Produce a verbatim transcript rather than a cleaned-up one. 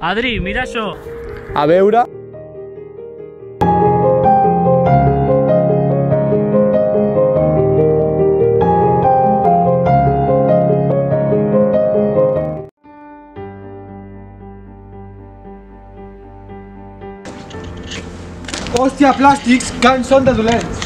Adri, mira això. A veure... Hòstia, plàstics, que en són de dolents.